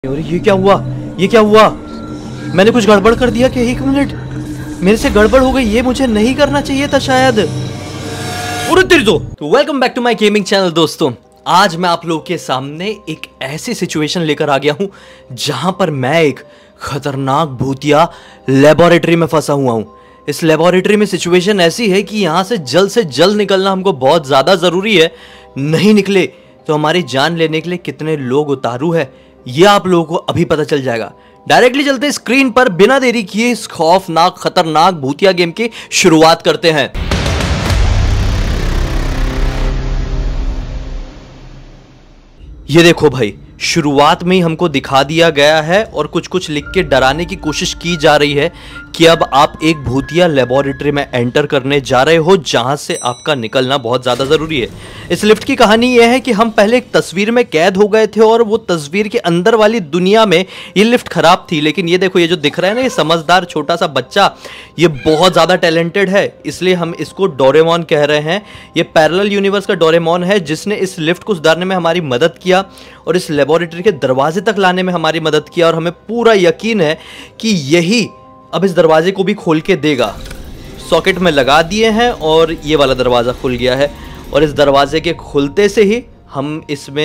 अरे ये क्या हुआ? ये क्या हुआ? मैंने कुछ गड़बड़ कर दिया क्या? 1 मिनट, मेरे से गड़बड़ हो गई। ये मुझे नहीं करना चाहिए था शायद। तो welcome back to my gaming channel दोस्तों। आज मैं आप लोगों के सामने एक ऐसी सिचुएशन लेकर आ गया हूं जहां पर मैं एक खतरनाक भूतिया लेबोरेटरी में फंसा हुआ हूं। इस लेबोरेटरी में सिचुएशन ऐसी है कि यहां से जल्द निकलना हमको बहुत ज्यादा जरूरी है। नहीं निकले तो हमारी जान लेने के लिए कितने लोग उतारू है ये आप लोगों को अभी पता चल जाएगा। डायरेक्टली चलते हैं स्क्रीन पर, बिना देरी किए इस खौफनाक खतरनाक भूतिया गेम की शुरुआत करते हैं। ये देखो भाई, शुरुआत में ही हमको दिखा दिया गया है और कुछ लिख के डराने की कोशिश की जा रही है कि अब आप एक भूतिया लेबोरेटरी में एंटर करने जा रहे हो जहां से आपका निकलना बहुत ज्यादा जरूरी है। इस लिफ्ट की कहानी यह है कि हम पहले एक तस्वीर में कैद हो गए थे और वो तस्वीर के अंदर वाली दुनिया में ये लिफ्ट खराब थी। लेकिन ये देखो, ये जो दिख रहा है ना, ये समझदार छोटा सा बच्चा, ये बहुत ज्यादा टैलेंटेड है, इसलिए हम इसको डोरेमोन कह रहे हैं। ये पैरेलल यूनिवर्स का डोरेमोन है जिसने इस लिफ्ट को सुधारने में हमारी मदद किया और इस लेबोरेटरी के दरवाजे तक लाने में हमारी मदद किया। और हमें पूरा यकीन है कि यही अब इस दरवाजे को भी खोल के देगा। सॉकेट में लगा दिए हैं और ये वाला दरवाज़ा खुल गया है और इस दरवाजे के खुलते से ही हम इसमें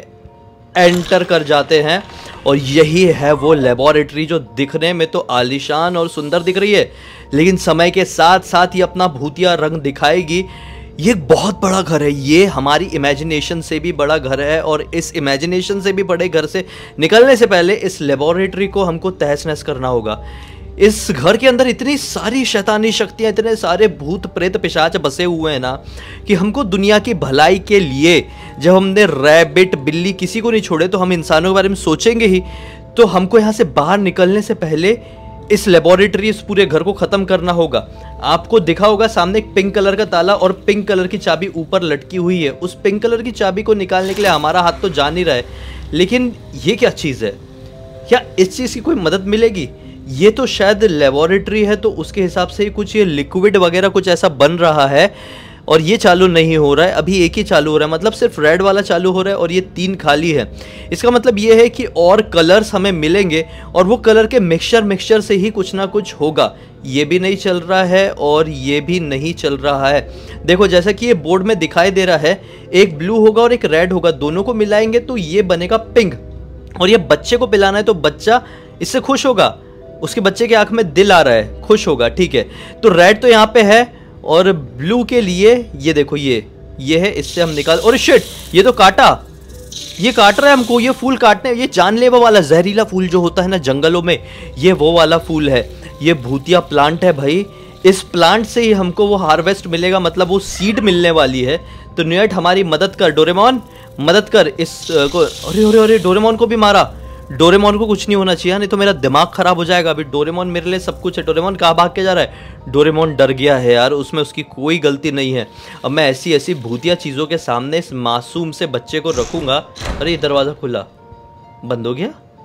एंटर कर जाते हैं। और यही है वो लेबोरेटरी जो दिखने में तो आलीशान और सुंदर दिख रही है, लेकिन समय के साथ साथ ये अपना भूतिया रंग दिखाएगी। ये एक बहुत बड़ा घर है, ये हमारी इमेजिनेशन से भी बड़ा घर है और इस इमेजिनेशन से भी बड़े घर से निकलने से पहले इस लेबोरेटरी को हमको तहस नहस करना होगा। इस घर के अंदर इतनी सारी शैतानी शक्तियां, इतने सारे भूत प्रेत पिशाच बसे हुए हैं ना कि हमको दुनिया की भलाई के लिए, जब हमने रैबिट बिल्ली किसी को नहीं छोड़े तो हम इंसानों के बारे में सोचेंगे ही। तो हमको यहाँ से बाहर निकलने से पहले इस लेबोरेटरी, इस पूरे घर को खत्म करना होगा। आपको दिखा होगा सामने एक पिंक कलर का ताला और पिंक कलर की चाबी ऊपर लटकी हुई है। उस पिंक कलर की चाबी को निकालने के लिए हमारा हाथ तो जा नहीं रहा है, लेकिन ये क्या चीज़ है? क्या इस चीज़ की कोई मदद मिलेगी? ये तो शायद लेबोरेटरी है तो उसके हिसाब से ही कुछ ये लिक्विड वगैरह कुछ ऐसा बन रहा है और ये चालू नहीं हो रहा है। अभी एक ही चालू हो रहा है, मतलब सिर्फ रेड वाला चालू हो रहा है और ये 3 खाली है। इसका मतलब ये है कि और कलर्स हमें मिलेंगे और वो कलर के मिक्सचर से ही कुछ ना कुछ होगा। ये भी नहीं चल रहा है और ये भी नहीं चल रहा है। देखो, जैसा कि ये बोर्ड में दिखाई दे रहा है, एक ब्लू होगा और एक रेड होगा, दोनों को मिलाएंगे तो ये बनेगा पिंक। और ये बच्चे को पिलाना है तो बच्चा इससे खुश होगा, उसके बच्चे के आंख में दिल आ रहा है, खुश होगा, ठीक है। तो रेड तो यहाँ पे है और ब्लू के लिए ये देखो, ये है, इससे हम निकाल। और शिट, ये तो काटा, ये काट रहा है हमको। ये फूल काटने, ये जानलेवा वाला जहरीला फूल जो होता है ना जंगलों में, ये वो वाला फूल है। ये भूतिया प्लांट है भाई, इस प्लांट से ही हमको वो हार्वेस्ट मिलेगा, मतलब वो सीड मिलने वाली है। तो न्यूएट हमारी मदद कर, डोरेमोन मदद कर इस को। अरे डोरेमोन को भी मारा। डोरेमोन को कुछ नहीं होना चाहिए, नहीं तो मेरा दिमाग खराब हो जाएगा। अभी डोरेमोन मेरे लिए सब कुछ है। डोरेमोन कहाँ भाग के जा रहा है? डोरेमोन डर गया है यार, उसमें उसकी कोई गलती नहीं है। अब मैं ऐसी भूतिया चीज़ों के सामने इस मासूम से बच्चे को रखूंगा। अरे ये दरवाज़ा खुला, बंद हो गया,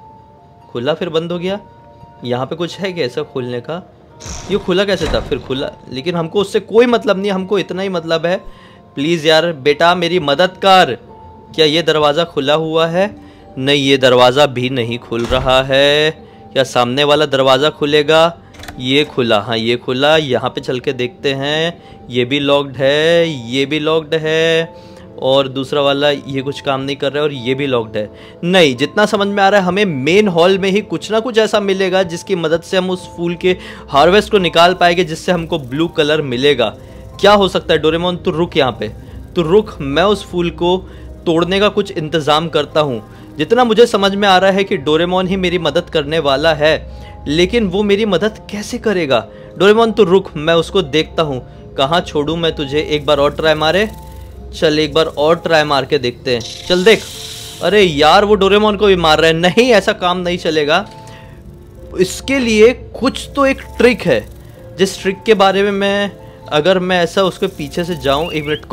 खुला फिर बंद हो गया। यहाँ पे कुछ है क्या ऐसा खोलने का? ये खुला कैसे था फिर खुला? लेकिन हमको उससे कोई मतलब नहीं, हमको इतना ही मतलब है, प्लीज़ यार बेटा मेरी मदद कर। क्या ये दरवाज़ा खुला हुआ है? नहीं, ये दरवाज़ा भी नहीं खुल रहा है। क्या सामने वाला दरवाज़ा खुलेगा? ये खुला, हाँ ये खुला। यहाँ पे चल के देखते हैं। ये भी लॉक्ड है, ये भी लॉक्ड है और दूसरा वाला ये कुछ काम नहीं कर रहा है और ये भी लॉक्ड है। नहीं, जितना समझ में आ रहा है हमें मेन हॉल में ही कुछ ना कुछ ऐसा मिलेगा जिसकी मदद से हम उस फूल के हार्वेस्ट को निकाल पाएंगे, जिससे हमको ब्लू कलर मिलेगा। क्या हो सकता है? डोरेमोन तू रुक, यहाँ पे तू रुक, मैं उस फूल को तोड़ने का कुछ इंतज़ाम करता हूँ। जितना मुझे समझ में आ रहा है कि डोरेमोन ही मेरी मदद करने वाला है, लेकिन वो मेरी मदद कैसे करेगा? डोरेमोन तू रुक, मैं उसको देखता हूँ। कहाँ छोड़ूं मैं तुझे? एक बार और ट्राई मारे, चल एक बार और ट्राई मार के देखते हैं, चल देख। अरे यार, वो डोरेमोन को भी मार रहा है। नहीं, ऐसा काम नहीं चलेगा। इसके लिए कुछ तो एक ट्रिक है, जिस ट्रिक के बारे में अगर मैं ऐसा उसके पीछे से जाऊँ। एक मिनट,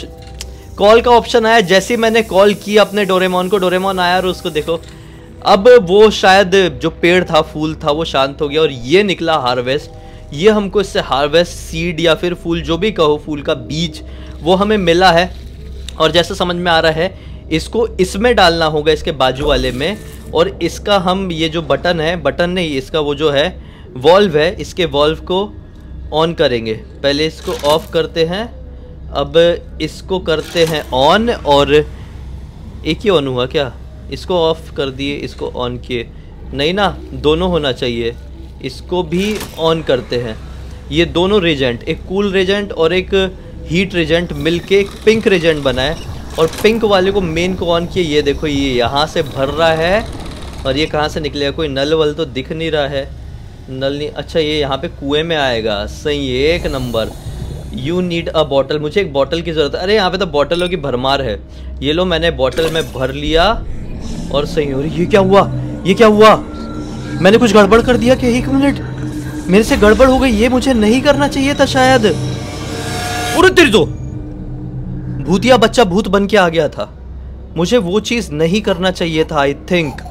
कॉल का ऑप्शन आया। जैसे ही मैंने कॉल किया अपने डोरेमोन को, डोरेमोन आया और उसको देखो, अब वो शायद जो पेड़ था, फूल था, वो शांत हो गया और ये निकला हार्वेस्ट। ये हमको इससे हार्वेस्ट सीड या फिर फूल जो भी कहो, फूल का बीज, वो हमें मिला है। और जैसा समझ में आ रहा है इसको इसमें डालना होगा, इसके बाजू वाले में। और इसका हम ये जो बटन है, बटन नहीं, इसका वो जो है वॉल्व है, इसके वॉल्व को ऑन करेंगे। पहले इसको ऑफ करते हैं, अब इसको करते हैं ऑन। और एक ही ऑन हुआ क्या? इसको ऑफ कर दिए, इसको ऑन किए, नहीं ना, दोनों होना चाहिए। इसको भी ऑन करते हैं। ये दोनों रेजेंट, एक कूल रेजेंट और एक हीट रेजेंट मिलके एक पिंक रेजेंट बना है। और पिंक वाले को मेन को ऑन किए। ये देखो, ये यहाँ से भर रहा है और ये कहाँ से निकलेगा? कोई नल वल तो दिख नहीं रहा है, नल नहीं। अच्छा, ये यहाँ पे कुएं में आएगा। सही, एक number. You need a bottle, मुझे एक बॉटल की ज़रूरत है। अरे यहाँ पे तो बॉटलों की भरमार है। ये लो, मैंने बॉटल में भर लिया और सही हो रही। ये क्या हुआ? ये क्या हुआ? मैंने कुछ गड़बड़ कर दिया क्या? एक मिनट, मेरे से गड़बड़ हो गई। ये मुझे नहीं करना चाहिए था शायद। अरे तेरी तो भूतिया बच्चा भूत बन के आ गया था। मुझे वो चीज नहीं करना चाहिए था, आई थिंक।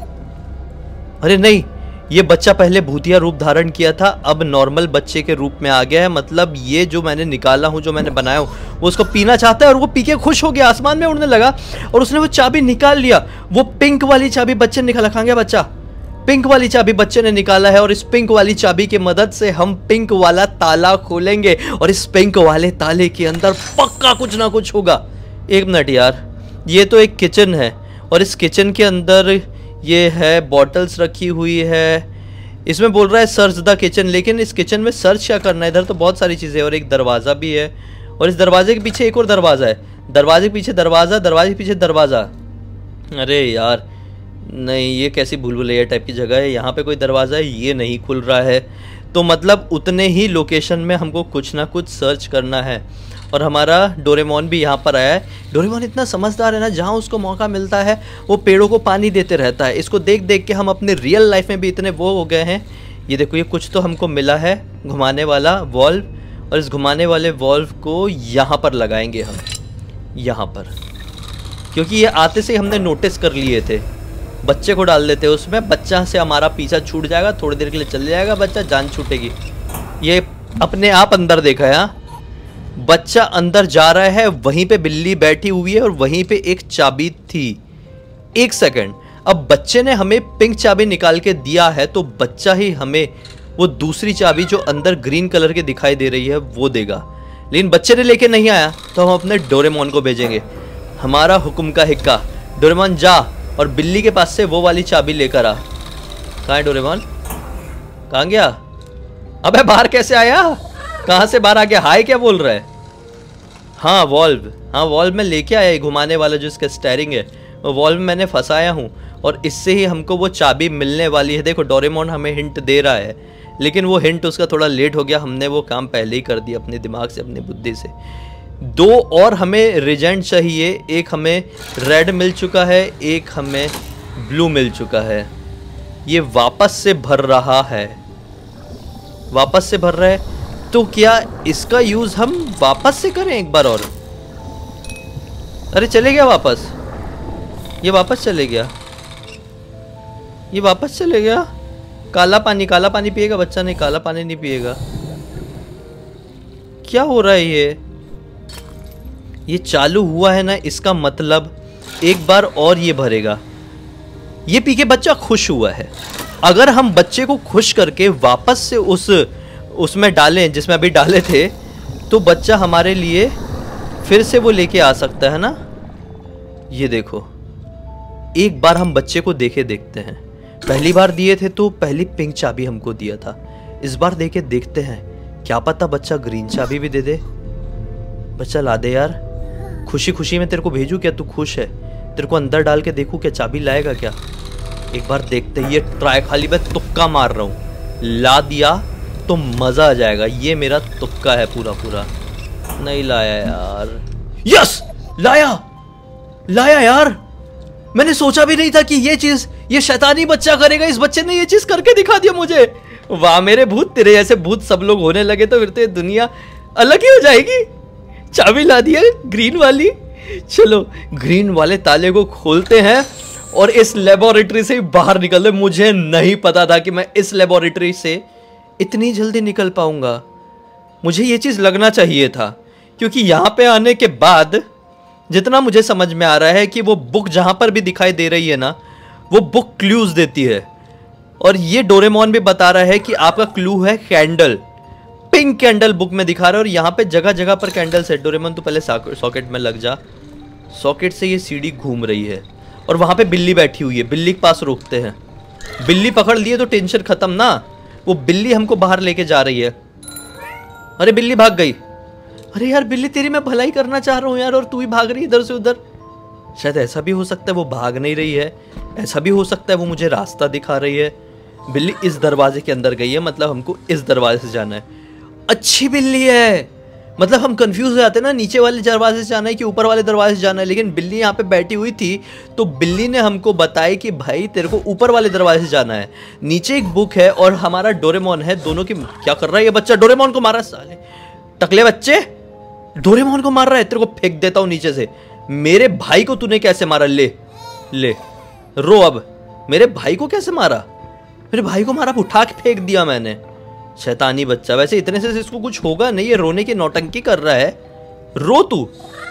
अरे नहीं, ये बच्चा पहले भूतिया रूप धारण किया था, अब नॉर्मल बच्चे के रूप में आ गया है। मतलब ये जो मैंने निकाला हूं, जो मैंने बनाया हूं, वो उसको पीना चाहता है और वो पी के खुश हो गया, आसमान में उड़ने लगा और उसने वो चाबी निकाल लिया। वो पिंक वाली चाबी बच्चे ने निकाला। कहां गया बच्चा? पिंक वाली चाबी बच्चे ने निकाला है और इस पिंक वाली चाबी की मदद से हम पिंक वाला ताला खोलेंगे और इस पिंक वाले ताले के अंदर पक्का कुछ ना कुछ होगा। एक मिनट यार, ये तो एक किचन है और इस किचन के अंदर ये है, बॉटल्स रखी हुई है। इसमें बोल रहा है सर्च द किचन, लेकिन इस किचन में सर्च क्या करना है? इधर तो बहुत सारी चीज़ें और एक दरवाज़ा भी है और इस दरवाजे के पीछे एक और दरवाज़ा है। दरवाजे के पीछे दरवाज़ा, दरवाजे के पीछे दरवाज़ा। अरे यार नहीं, ये कैसी भूल भुलैया टाइप की जगह है। यहाँ पे कोई दरवाज़ा है, ये नहीं खुल रहा है। तो मतलब उतने ही लोकेशन में हमको कुछ ना कुछ सर्च करना है। और हमारा डोरेमोन भी यहाँ पर आया है। डोरेमोन इतना समझदार है ना, जहाँ उसको मौका मिलता है वो पेड़ों को पानी देते रहता है। इसको देख देख के हम अपने रियल लाइफ में भी इतने वो हो गए हैं। ये देखो, ये कुछ तो हमको मिला है, घुमाने वाला वॉल्व। और इस घुमाने वाले वॉल्व को यहाँ पर लगाएंगे हम, यहाँ पर, क्योंकि ये आते से हमने नोटिस कर लिए थे। बच्चे को डाल देते उसमें, बच्चा से हमारा पीछा छूट जाएगा, थोड़ी देर के लिए चल जाएगा बच्चा, जान छूटेगी। ये अपने आप अंदर देखा है, हाँ? बच्चा अंदर जा रहा है, वहीं पे बिल्ली बैठी हुई है और वहीं पे एक चाबी थी। एक सेकंड, अब बच्चे ने हमें पिंक चाबी निकाल के दिया है तो बच्चा ही हमें वो दूसरी चाबी जो अंदर ग्रीन कलर की दिखाई दे रही है वो देगा। लेकिन बच्चे ने लेके नहीं आया तो हम अपने डोरेमोन को भेजेंगे। हमारा हुक्म का हिक्का, डोरेमोन जा और बिल्ली के पास से वो वाली चाबी लेकर आ। कहाँ है डोरेमोन? कहाँ गया? अबे बाहर कैसे आया? कहाँ से बाहर आ गया? हाय क्या बोल रहा है? हाँ वॉल्व, हाँ वॉल्व में लेके आया, घुमाने वाला जो इसका स्टेयरिंग है वो वॉल्व मैंने फंसाया हूँ और इससे ही हमको वो चाबी मिलने वाली है। देखो डोरेमोन हमें हिंट दे रहा है, लेकिन वो हिंट उसका थोड़ा लेट हो गया। हमने वो काम पहले ही कर दिया अपने दिमाग से, अपनी बुद्धि से। दो और हमें रिजेंट चाहिए, एक हमें रेड मिल चुका है, एक हमें ब्लू मिल चुका है। ये वापस से भर रहा है, वापस से भर रहा है। तो क्या इसका यूज हम वापस से करें एक बार और? अरे चले गया वापस, ये वापस चले गया, ये वापस चले गया। काला पानी, काला पानी पिएगा बच्चा? नहीं, काला पानी नहीं पिएगा। क्या हो रहा है? ये चालू हुआ है ना, इसका मतलब एक बार और ये भरेगा। ये पी के बच्चा खुश हुआ है। अगर हम बच्चे को खुश करके वापस से उसमें डालें जिसमें अभी डाले थे, तो बच्चा हमारे लिए फिर से वो लेके आ सकता है ना। ये देखो, एक बार हम बच्चे को देखे देखते हैं। पहली बार दिए थे तो पहली पिंक चाबी हमको दिया था, इस बार देके देखते हैं, क्या पता बच्चा ग्रीन चाबी भी दे दे। बच्चा ला दे यार, खुशी खुशी में तेरे को भेजू क्या? तू खुश है? तेरे को अंदर डाल के देखूं क्या चाबी लाएगा क्या? एक बार देखते ही, ये ट्राई, खाली मैं तुक्का मार रहा हूँ। ला दिया तो मजा आ जाएगा। ये मेरा तुक्का है पूरा पूरा। नहीं लाया यार। यस, लाया, लाया यार। मैंने सोचा भी नहीं था कि ये चीज ये शैतानी बच्चा करेगा। इस बच्चे ने ये चीज करके दिखा दिया मुझे। वाह मेरे भूत, तेरे जैसे भूत सब लोग होने लगे तो फिर तो ये दुनिया अलग ही हो जाएगी। चाबी ला दिया ग्रीन वाली। चलो ग्रीन वाले ताले को खोलते हैं और इस लेबोरेटरी से बाहर निकलते। मुझे नहीं पता था कि मैं इस लेबोरेटरी से इतनी जल्दी निकल पाऊंगा। मुझे ये चीज लगना चाहिए था, क्योंकि यहां पे आने के बाद जितना मुझे समझ में आ रहा है कि वो बुक जहां पर भी दिखाई दे रही है ना, वो बुक क्लूज देती है। और ये डोरेमोन भी बता रहा है कि आपका क्लू है कैंडल, पिंक कैंडल बुक में दिखा रहा है। और यहाँ पे जगह जगह पर कैंडल्स है। डोरेमोन तो पहले सॉकेट में लग जा। सॉकेट से ये सीढ़ी घूम रही है और वहां पे बिल्ली बैठी हुई है। बिल्ली के पास रोकते हैं। बिल्ली पकड़ लिए तो टेंशन खत्म ना। वो बिल्ली हमको बाहर लेके जा रही है। अरे बिल्ली भाग गई। अरे यार बिल्ली, तेरी मैं भलाई करना चाह रहा हूँ यार, और तू ही भाग रही है इधर से उधर। शायद ऐसा भी हो सकता है वो भाग नहीं रही है, ऐसा भी हो सकता है वो मुझे रास्ता दिखा रही है। बिल्ली इस दरवाजे के अंदर गई है, मतलब हमको इस दरवाजे से जाना है। अच्छी बिल्ली है, मतलब हम कंफ्यूज हो जाते हैं ना, नीचे वाले दरवाजे से जाना है कि ऊपर वाले दरवाजे से जाना है। लेकिन बिल्ली यहाँ पे बैठी हुई थी तो बिल्ली ने हमको बताया कि भाई तेरे को ऊपर वाले दरवाजे से जाना है। नीचे एक बुक है और हमारा डोरेमोन है। दोनों की क्या कर रहा है ये बच्चा? डोरेमोन को मारा साले, टकले बच्चे, डोरेमोन को मार रहा है। तेरे को फेंक देता हूँ नीचे से। मेरे भाई को तूने कैसे मारा? ले ले रो अब। मेरे भाई को कैसे मारा? मेरे भाई को मारा, उठा के फेंक दिया मैंने। शैतानी बच्चा। वैसे इतने से इसको कुछ होगा नहीं, ये रोने की नौटंकी कर रहा है। रो तू।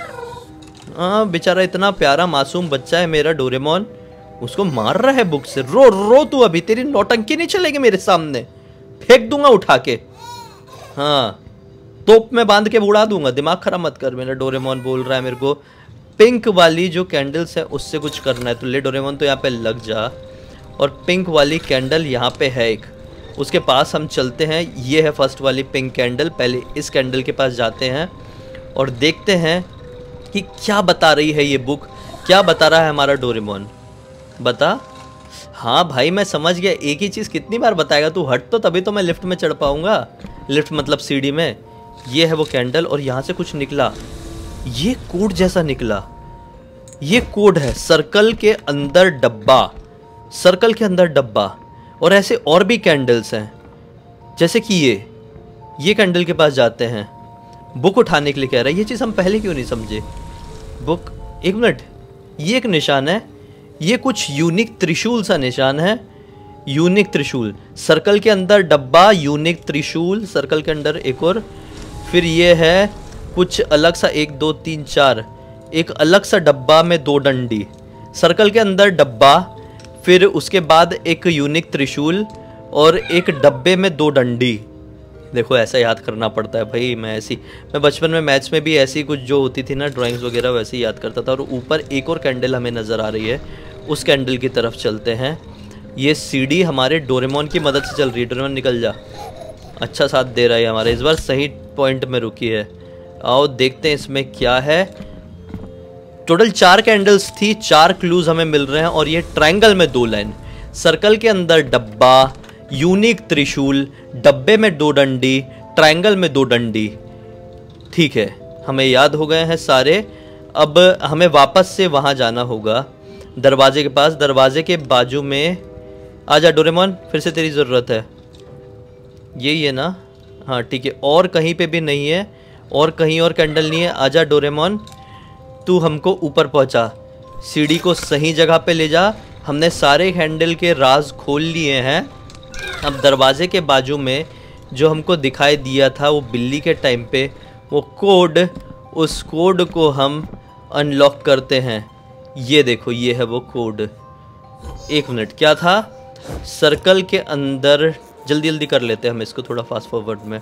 हाँ बेचारा, इतना प्यारा मासूम बच्चा है मेरा डोरेमोन, उसको मार रहा है बुक से। रो रो तू, अभी तेरी नौटंकी नहीं चलेगी मेरे सामने, फेंक दूंगा उठा के। हाँ तोप में बांध के उड़ा दूंगा। दिमाग खराब मत कर। मेरा डोरेमोन बोल रहा है मेरे को पिंक वाली जो कैंडल्स है उससे कुछ करना है। तो ले डोरेमोन, तो यहाँ पे लग जा। और पिंक वाली कैंडल यहाँ पे है एक, उसके पास हम चलते हैं। ये है फर्स्ट वाली पिंक कैंडल। पहले इस कैंडल के पास जाते हैं और देखते हैं कि क्या बता रही है ये बुक, क्या बता रहा है हमारा डोरेमोन। बता। हाँ भाई मैं समझ गया, एक ही चीज़ कितनी बार बताएगा तू? हट तो, तभी तो मैं लिफ्ट में चढ़ पाऊंगा। लिफ्ट मतलब सीढ़ी में। ये है वो कैंडल और यहाँ से कुछ निकला, ये कोड जैसा निकला। ये कोड है सर्कल के अंदर डब्बा, सर्कल के अंदर डब्बा। और ऐसे और भी कैंडल्स हैं, जैसे कि ये कैंडल के पास जाते हैं, बुक उठाने के लिए कह रहा है। ये चीज़ हम पहले क्यों नहीं समझे? बुक, एक मिनट, ये एक निशान है, ये कुछ यूनिक त्रिशूल सा निशान है। यूनिक त्रिशूल, सर्कल के अंदर डब्बा, यूनिक त्रिशूल, सर्कल के अंदर एक और, फिर ये है कुछ अलग सा, 1 2 3 4, एक अलग सा डब्बा में 2 डंडी, सर्कल के अंदर डब्बा, फिर उसके बाद एक यूनिक त्रिशूल और एक डब्बे में 2 डंडी। देखो ऐसा याद करना पड़ता है भाई। मैं बचपन में मैथ्स में भी ऐसी कुछ जो होती थी ना, ड्राइंग्स वगैरह, वैसे ही याद करता था। और ऊपर एक और कैंडल हमें नज़र आ रही है, उस कैंडल की तरफ चलते हैं। ये सीढ़ी हमारे डोरेमोन की मदद से चल रही है। डोरेमोन निकल जा, अच्छा साथ दे रहा है हमारा, इस बार सही पॉइंट में रुकी है। आओ देखते हैं इसमें क्या है। टोटल 4 कैंडल्स थी, 4 क्लूज हमें मिल रहे हैं। और ये ट्रायंगल में 2 लाइन, सर्कल के अंदर डब्बा, यूनिक त्रिशूल, डब्बे में 2 डंडी, ट्रायंगल में 2 डंडी। ठीक है, हमें याद हो गए हैं सारे। अब हमें वापस से वहाँ जाना होगा, दरवाजे के पास। दरवाजे के बाजू में आजा डोरेमोन, फिर से तेरी ज़रूरत है। यही है ना? हाँ ठीक है। और कहीं पे भी नहीं है, और कहीं और कैंडल नहीं है। आजा डोरेमोन, तू हमको ऊपर पहुंचा, सीढ़ी को सही जगह पे ले जा। हमने सारे हैंडल के राज खोल लिए हैं। अब दरवाजे के बाजू में जो हमको दिखाई दिया था वो बिल्ली के टाइम पे, वो कोड, उस कोड को हम अनलॉक करते हैं। ये देखो, ये है वो कोड। एक मिनट, क्या था? सर्कल के अंदर, जल्दी जल्दी कर लेते हैं हम इसको थोड़ा फास्ट फॉरवर्ड में।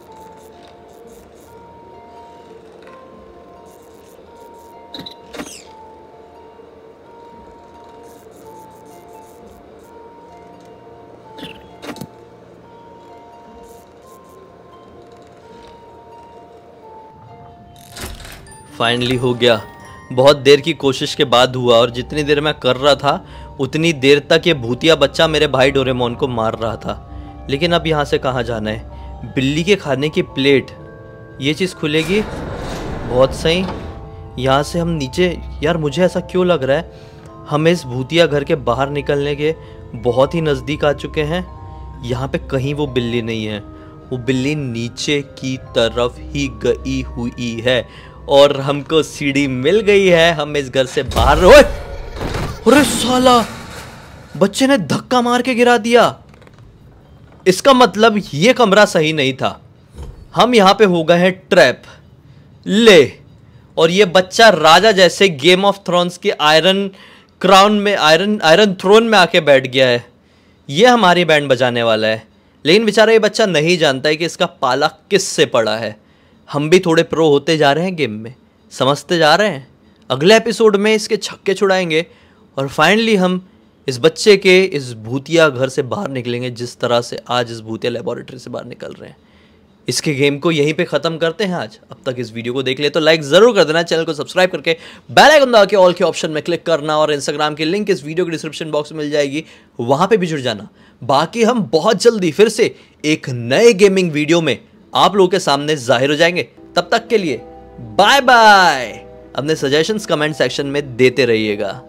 फाइनली हो गया। बहुत देर की कोशिश के बाद हुआ, और जितनी देर मैं कर रहा था उतनी देर तक ये भूतिया बच्चा मेरे भाई डोरेमोन को मार रहा था। लेकिन अब यहाँ से कहाँ जाना है? बिल्ली के खाने की प्लेट, ये चीज़ खुलेगी। बहुत सही, यहाँ से हम नीचे। यार मुझे ऐसा क्यों लग रहा है हम इस भूतिया घर के बाहर निकलने के बहुत ही नज़दीक आ चुके हैं। यहाँ पे कहीं वो बिल्ली नहीं है, वो बिल्ली नीचे की तरफ ही गई हुई है। और हमको सीढ़ी मिल गई है, हम इस घर से बाहर। ओए अरे साला, बच्चे ने धक्का मार के गिरा दिया। इसका मतलब ये कमरा सही नहीं था, हम यहाँ पे हो गए हैं ट्रैप। ले, और ये बच्चा राजा जैसे गेम ऑफ थ्रोन्स के आयरन क्राउन में, आयरन थ्रोन में आके बैठ गया है। ये हमारी बैंड बजाने वाला है, लेकिन बेचारा ये बच्चा नहीं जानता है कि इसका पाला किस से पड़ा है। हम भी थोड़े प्रो होते जा रहे हैं गेम में, समझते जा रहे हैं। अगले एपिसोड में इसके छक्के छुड़ाएंगे और फाइनली हम इस बच्चे के इस भूतिया घर से बाहर निकलेंगे, जिस तरह से आज इस भूतिया लेबोरेटरी से बाहर निकल रहे हैं। इसके गेम को यहीं पे ख़त्म करते हैं आज। अब तक इस वीडियो को देख ले तो लाइक ज़रूर कर देना, चैनल को सब्सक्राइब करके बेल आइकन दबा के ऑल के ऑप्शन में क्लिक करना, और इंस्टाग्राम की लिंक इस वीडियो के डिस्क्रिप्शन बॉक्स में मिल जाएगी, वहाँ पे भी जुड़ जाना। बाकी हम बहुत जल्दी फिर से एक नए गेमिंग वीडियो में आप लोगों के सामने जाहिर हो जाएंगे। तब तक के लिए बाय बाय। अपने सजेशंस कमेंट सेक्शन में देते रहिएगा।